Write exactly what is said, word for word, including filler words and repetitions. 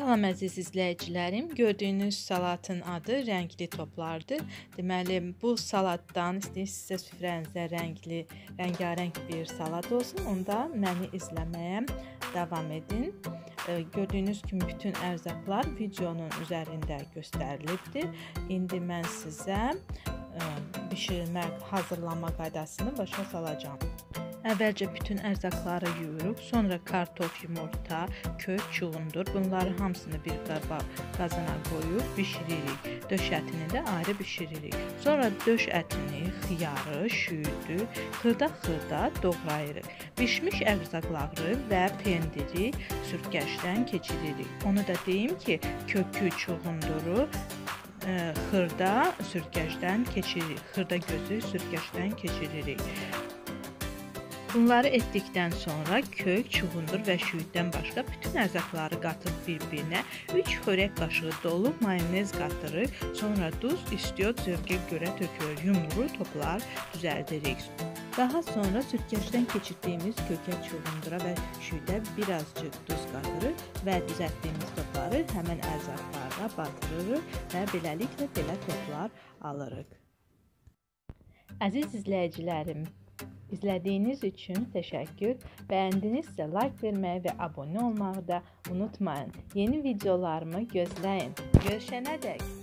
Salam əziz izləyicilərim, gördüyünüz salatın adı rəngli toplardır. Deməli, bu salatdan istəyirsinizsə süfrənizə rəngli, rəngarəng bir salat olsun, onda məni izləməyə davam edin. Gördüyünüz kimi bütün ərzaqlar videonun üzərində göstərilibdir. İndi mən sizə bişirmək, hazırlama qaydasını başa salacağım. Əvvəlcə bütün ərzaqları yuyuruq, sonra kartof, yumurta, kök, çuğundur. Bunları hamısını bir qaba, qazana qoyub bişiririk. Döş ətini də ayrı bişiririk. Sonra döş ətini, xiyarı, şüydü, xırda-xırda doğrayırıq. Bişmiş ərzaqları və pendiri sürtkəşdən keçiririk. Onu da deyim ki, kökü, çuğunduru xırda sürtkəşdən keçiririk. Xırda gözü sürtkəşdən keçiririk. Bunları etdikdən sonra kök, çuğundur və şüyddən başqa bütün ərzaqları qatıb bir-birinə üç xörək qaşığı dolu mayonez qatırıq. Sonra duz, istiot, zövqə görə tökülür. Yumru toplar düzəldirik. Daha sonra sürtkəşdən keçirdiyimiz kökə, çuğundura və şüydə birazcık duz qatırıq və düzəltdiyimiz topları həmən ərzaqlara batırırıq və beləliklə belə toplar alırıq. Əziz izləyicilərim, İzlədiyiniz üçün təşəkkür. Bəyəndinizsə like verməyi və abunə olmağı da unutmayın. Yeni videolarımı gözləyin. Görüşənədək.